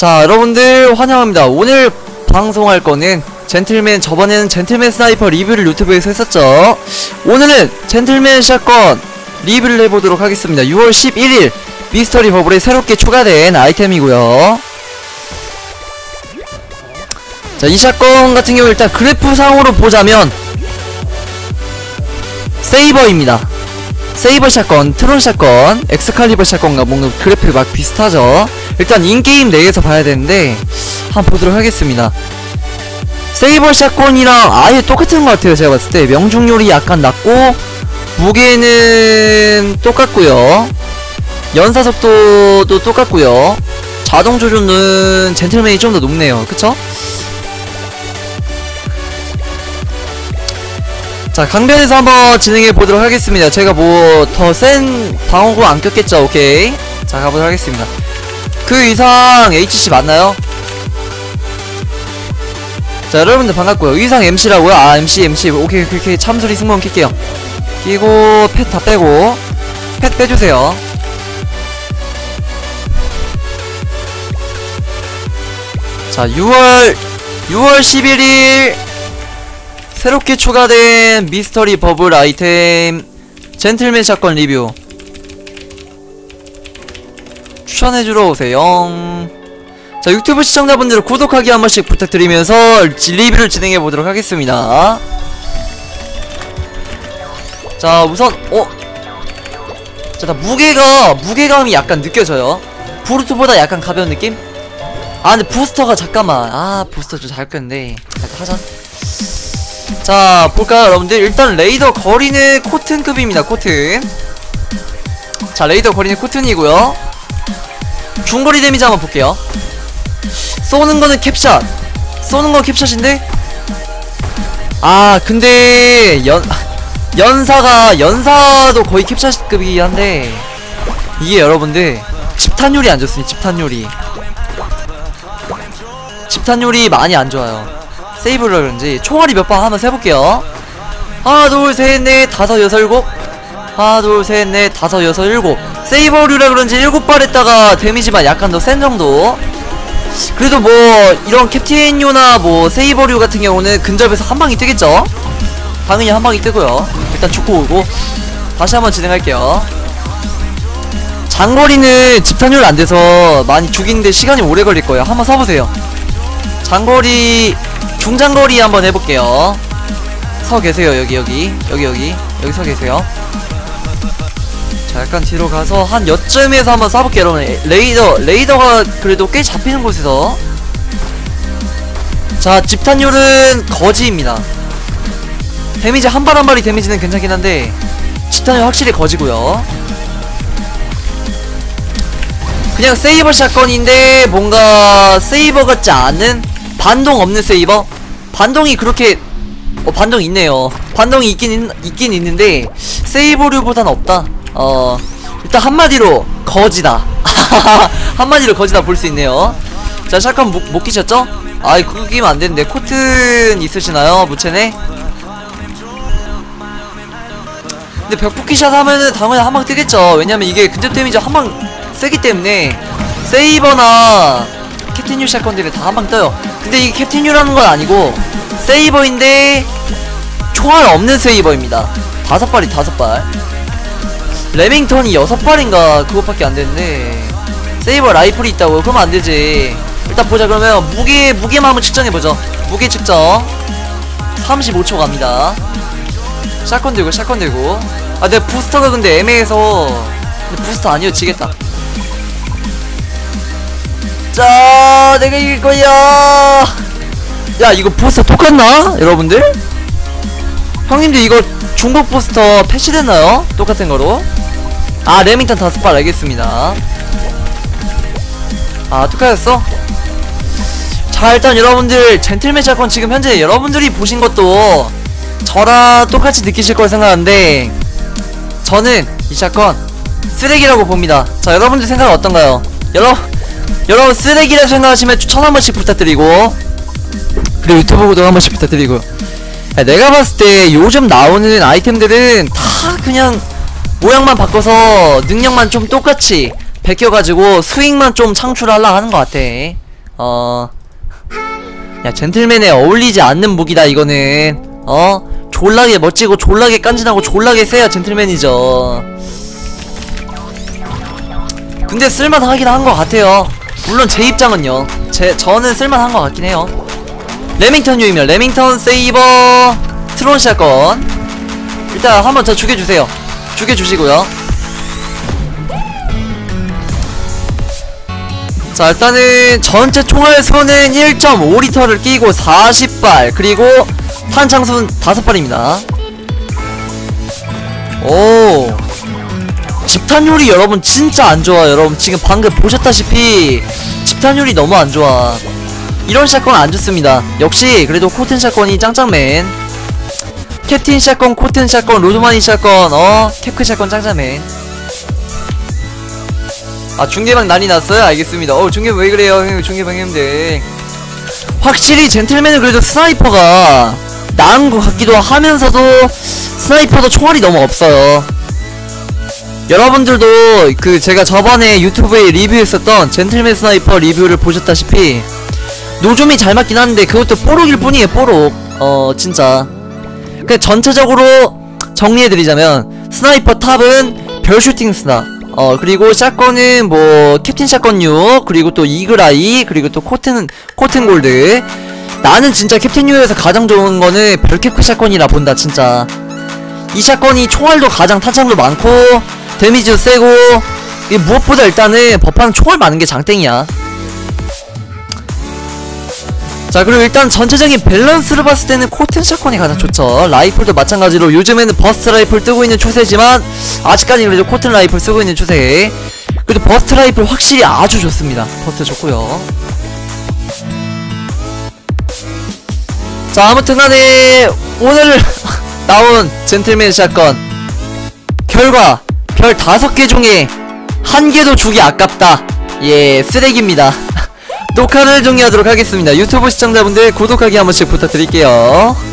자, 여러분들 환영합니다. 오늘 방송할 거는 젠틀맨, 저번에는 젠틀맨 스나이퍼 리뷰를 유튜브에서 했었죠. 오늘은 젠틀맨 샷건 리뷰를 해보도록 하겠습니다. 6월 11일 미스터리 버블에 새롭게 추가된 아이템이고요. 자, 이 샷건 같은 경우 일단 그래프상으로 보자면 세이버입니다. 세이버 샷건, 트론 샷건, 엑스칼리버 샷건과 뭔가 그래프 막 비슷하죠. 일단 인게임 내에서 봐야 되는데 한번 보도록 하겠습니다. 세이버 샷건이랑 아예 똑같은 것 같아요. 제가 봤을 때 명중률이 약간 낮고 무게는 똑같고요, 연사속도도 똑같고요, 자동 조준은 젠틀맨이 좀 더 높네요. 그쵸? 자, 강변에서 한번 진행해 보도록 하겠습니다. 제가 뭐 더 센 방어구 안 꼈겠죠. 오케이, 자 가보도록 하겠습니다. 그 이상 HC 맞나요? 자, 여러분들 반갑고요. 의상 MC라고요? 아, MC 오케이 참소리 승무원 킬게요. 끼고 펫 다 빼고 펫 빼주세요. 자, 6월 11일 새롭게 추가된 미스터리 버블 아이템 젠틀맨 샷건 리뷰 추천해주러 오세요. 자, 유튜브 시청자분들 구독하기 한 번씩 부탁드리면서 리뷰를 진행해보도록 하겠습니다. 자, 우선 자, 나 무게감이 약간 느껴져요. 브루트보다 약간 가벼운 느낌? 아, 근데 부스터가 잠깐만, 부스터 좀 잘 꼈는데 약간 하자. 자, 볼까요 여러분들? 일단 레이더 거리는 코튼급입니다. 코튼. 자, 레이더 거리는 코튼이고요. 중거리 데미지 한번 볼게요. 쏘는 거는 캡샷. 쏘는 건 캡샷인데? 아, 근데 연사도 거의 캡샷급이긴 한데 이게 여러분들 집탄율이 안 좋습니다. 집탄율이 많이 안 좋아요. 세이브라 그런지. 총알이 몇 방 한번 세볼게요. 하나 둘 셋 넷 다섯 여섯 일곱. 하나 둘 셋 넷 다섯 여섯 일곱. 세이버류라 그런지 7발 했다가 데미지만 약간 더 센 정도. 그래도 뭐 이런 캡틴류나 뭐 세이버류 같은 경우는 근접에서 한 방이 뜨겠죠. 당연히 한 방이 뜨고요. 일단 죽고 오고 다시 한번 진행할게요. 장거리는 집탄율 안 돼서 많이 죽이는데 시간이 오래 걸릴 거예요. 한번 써보세요. 장거리, 중장거리 한번 해볼게요. 서 계세요. 여기 서 계세요. 자, 약간 뒤로 가서 한 여쯤에서 한번 쏴볼게요. 여러분, 레이더가 그래도 꽤 잡히는 곳에서. 자, 집탄율은 거지입니다. 데미지 한 발 한 발이 데미지는 괜찮긴 한데 집탄율 확실히 거지고요. 그냥 세이버 샷건인데 뭔가 세이버 같지 않은, 반동 없는 세이버? 반동이 그렇게 반동 있네요. 반동이 있긴 있는데 세이버류보단 없다. 일단 한마디로 거지다. 한마디로 거지다 볼 수 있네요. 자, 샷건 못 끼셨죠? 아이, 그거 끼면 안 되는데. 코튼 있으시나요? 무채네? 근데 벽붙기샷 하면은 당연히 한 방 뜨겠죠. 왜냐면 이게 근접 데미지 한 방 세기 때문에 세이버나 캡틴유 샷건들이 다 한 방 떠요. 근데 이게 캡틴유라는 건 아니고 세이버인데 총알 없는 세이버입니다. 5발이 5발. 레밍턴이 6발인가 그것밖에 안 되는데 세이버 라이플이 있다고요? 그러면 안 되지. 일단 보자. 그러면 무게만 한번 측정해보죠. 무게 측정 35초 갑니다. 샷건 들고. 아, 내 부스터가 근데 애매해서. 근데 부스터 아니요, 지겠다. 자, 내가 이길 거야. 야, 이거 부스터 똑같나? 여러분들? 형님들 이거 중국 부스터 패치됐나요? 똑같은 거로. 아, 레밍턴 5발 알겠습니다. 아, 똑같았어? 자, 일단 여러분들 젠틀맨 샷건 지금 현재 여러분들이 보신 것도 저랑 똑같이 느끼실 걸 생각하는데 저는 이 샷건 쓰레기라고 봅니다. 자, 여러분들 생각은 어떤가요? 여러분 쓰레기라고 생각하시면 추천 한 번씩 부탁드리고, 그리고 유튜브 구독 한 번씩 부탁드리고. 야, 내가 봤을 때 요즘 나오는 아이템들은 다 그냥 모양만 바꿔서 능력만 좀 똑같이 베껴가지고 수익만 좀 창출하려 하는 것 같아. 야, 젠틀맨에 어울리지 않는 무기다 이거는. 졸라게 멋지고 졸라게 깐진하고 졸라게 세야 젠틀맨이죠. 근데 쓸만하긴 한 것 같아요. 물론 제 입장은요. 저는 쓸만한 것 같긴 해요. 레밍턴 유이면 레밍턴, 세이버, 트론 샷건. 일단 한번 더 죽여주세요. 죽여주시고요. 자, 일단은 전체 총알 수는 1.5리터를 끼고 40발, 그리고 탄창수는 5발입니다. 오, 집탄율이 여러분 진짜 안좋아. 여러분 지금 방금 보셨다시피 집탄율이 너무 안좋아. 이런 샷건 안좋습니다. 역시 그래도 코튼 샷건이 짱짱맨. 캡틴 샷건, 코튼 샷건, 로드마니 샷건, 캡크 샷건 짱짱맨. 아, 중계방 난리 났어요? 알겠습니다. 중계방 왜 그래요, 형님? 중계방 형님들. 확실히 젠틀맨은 그래도 스나이퍼가 나은 것 같기도 하면서도 스나이퍼도 총알이 너무 없어요. 여러분들도 제가 저번에 유튜브에 리뷰했었던 젠틀맨 스나이퍼 리뷰를 보셨다시피 노좀이 잘 맞긴 하는데 그것도 뽀록일 뿐이에요, 뽀록. 진짜. 전체적으로 정리해드리자면 스나이퍼 탑은 별슈팅 스나, 그리고 샷건은 뭐 캡틴 샷건 6, 그리고 또 이글아이, 그리고 또 코튼 골드. 나는 진짜 캡틴 U에서 가장 좋은 거는 별캡크 샷건이라 본다. 진짜 이 샷건이 총알도 가장 탄창도 많고 데미지도 세고, 이게 무엇보다 일단은 법하는 총알 많은 게 장땡이야. 자, 그리고 일단 전체적인 밸런스를 봤을 때는 코튼 샷건이 가장 좋죠. 라이플도 마찬가지로 요즘에는 버스트 라이플 뜨고 있는 추세지만 아직까지 그래도 코튼 라이플 쓰고 있는 추세. 그래도 버스트 라이플 확실히 아주 좋습니다. 버스트 좋고요. 자, 아무튼간에 오늘 나온 젠틀맨 샷건 결과 별 5개 중에 1개도 주기 아깝다. 예, 쓰레기입니다. 녹화를 종료하도록 하겠습니다. 유튜브 시청자분들 구독하기 한 번씩 부탁드릴게요.